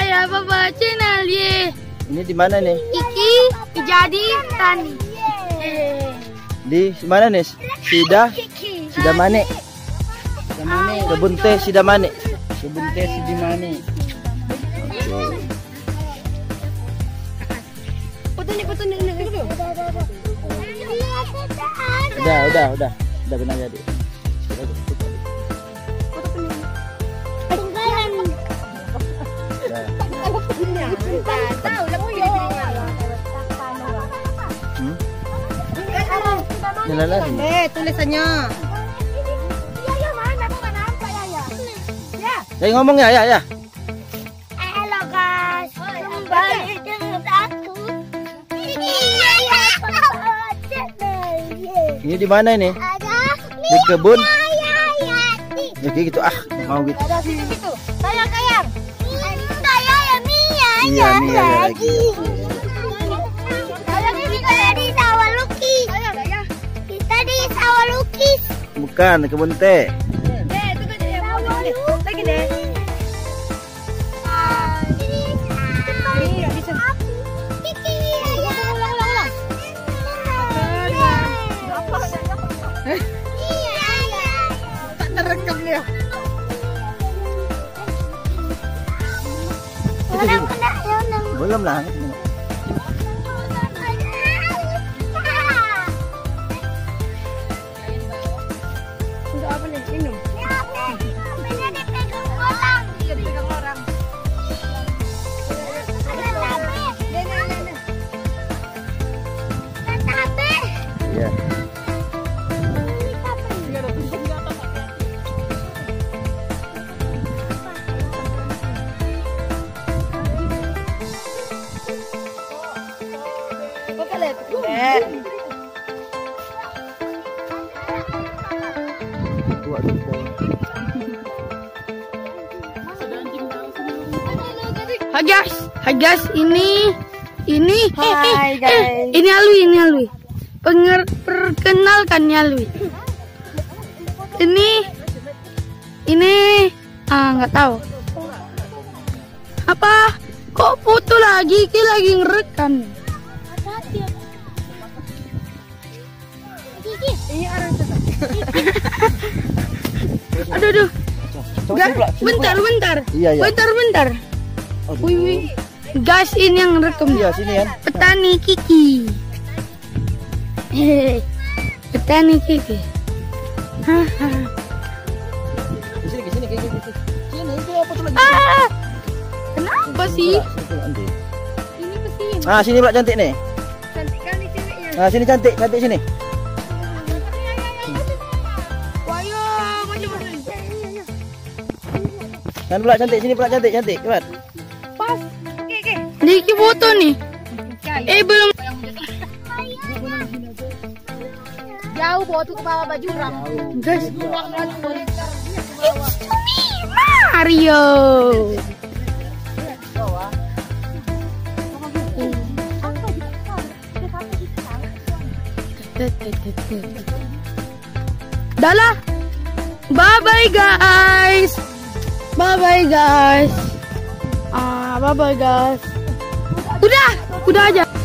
saya Bapak channel ye. Ini di mana nih? Iki jadi tani. Di mana nih? Sida Mane. Kebun teh Sida Mane. Kebun teh Sida Mane. Foto nih dulu. Udah benar jadi. Tulisannya. Ya ngomong ya. Halo guys, kembali dengan aku. Ini di mana ini? Di kebun. Ya kayak gitu mau gitu. Sayang. Iya Mia lagi. Kita di sawah lukis. Bukan kebun teh. Lagi deh. Tak terekam dia. Belum lah. Untuk apa nih? Minum. Ini dipegang orang. Iya, dipegang orang. Iya. Hai guys, ini Hai, guys. ini Alwi. Perkenalkan ya Alwi. Ini nggak tahu. Apa? Kok foto lagi? Ki lagi ngerekam. Aduh. Bentar. Iya. Bentar. Wih. Guys, ini yang rekam. Iya, sini ya. Petani Kiki. Petani Kiki. Sini. Sini, apa tuh lagi? Kenapa sih? Ini kesini. Sini pula cantik nih. Cantik kali ceweknya. Sini cantik sini. Wayo, maju. Dan pula cantik, sini pula cantik. Cepat. Pas. Oke. Diki foto nih. Belum. Jauh bawa tuh ke bawah baju ram. Guys. Mario. Dalah. Bye guys. Bye guys. Udah aja.